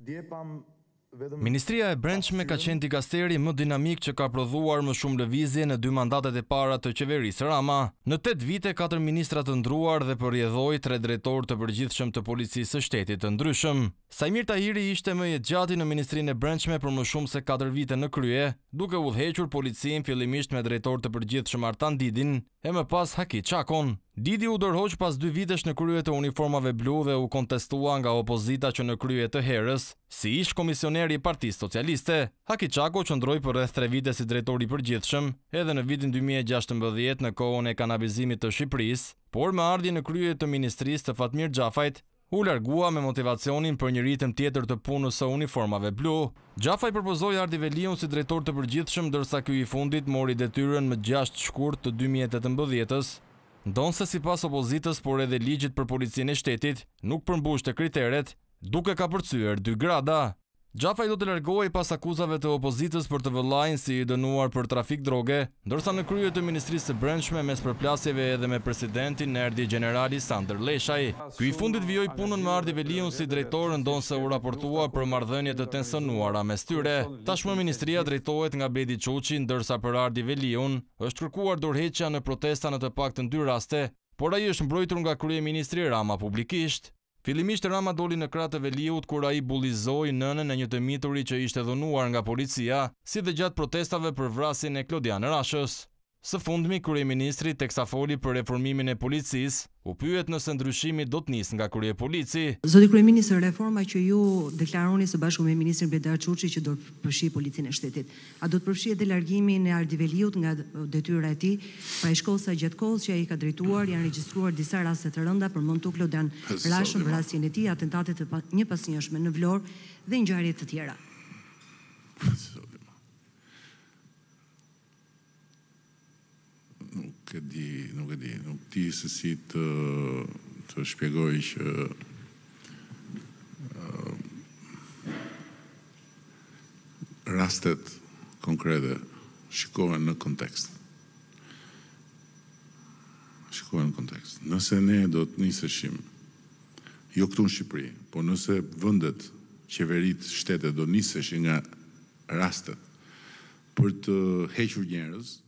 Ministria e Brendshme ka qenë dikasteri më dinamik që ka prodhuar më shumë lëvizje në 2 mandatet e para të qeverisë Rama. Në 8 vite, 4 ministra të ndruar dhe përrjedhoi 3 drejtorë të përgjithshëm të policisë së shtetit të ndryshëm. Sajmir Tahiri ishte më i gjati në Ministrinë e Brendshme për më shumë se 4 vite në krye, duke udhëhequr policinë fillimisht me drejtor të përgjithshëm Artan Didin e më pas Haki Çakon. Didi u dorëhoq pas 2 vitesh në krye të uniformave blu dhe u kontestua nga opozita që në krye të herës, si ish komisioner i Partisë Socialiste. Haki Çako qëndroi për rreth 3 vite si drejtor i përgjithshëm, edhe në vitin 2016 në kohën e kanabizimit të Shqipërisë, por me ardhje në krye të ministrisë të Fatmir Xhafajt, u largua me motivacionin për një ritëm tjetër të punës së uniformave blu. Xhafaj propozoi Ardi Veliun si drejtor të përgjithshëm, ndërsa ky i fundit mori detyrën më 6 shkurt të 2018-s. Ndonse sipas opozitës, por edhe ligjit për policinë e shtetit, nuk përmbushte kriteret, duke ka përcyer 2 grada. Xhafaj do të largohej pas akuzave të opozitës për të vëllain si i dënuar për trafik droge, ndërsa në krye të Ministrisë së Brendshme mes përplasjeve edhe me presidentin erdhi generali Sander Leshaj. Ky i fundit vijoi punën me Ardi Veliun si drejtor, ndonse u raportua për marrëdhënie të tensionuara mes tyre. Tashmë ministria drejtohet nga Bledi Çuçi, ndërsa për Ardi Veliun është kërkuar dorëheqja në protesta në të paktën 2 raste, por ai është mbrojtur nga kryeministri Rama publikisht. Fillimisht Rama doli në krah të Veliut kur ai bullizoi nënën e një të mituri që ishte dhunuar nga policia, si dhe gjatë protestave për vrasjen e Klodian Rashës. Së fundmi, kryeministri teksa foli për reformimin e policisë, u pyet nëse ndryshimi do të nisë nga kryepolici. Zoti kryeministër, reforma që ju deklaroni së bashku me ministrin Bledar Çuçi që do të përfshijë policinë e shtetit, a do të përfshijë edhe largimin e Ardi Veliut nga detyra e tij, pa e shkollsa gjatë kohës që ai ka drejtuar, janë regjistruar disa raste të rënda për montu Klodian Rashën, vrasjen e tij, atentatet të njëpasnjëshme në Vlorë dhe ngjarje të tjera. Nuk di se si të shpjegoj që rastet konkrete shikohen në kontekst. Nëse ne do të niseshim, jo këtu në Shqipëri, por nëse vendet, qeverit, shtetet do niseshin nga rastet për të hequr njerëz,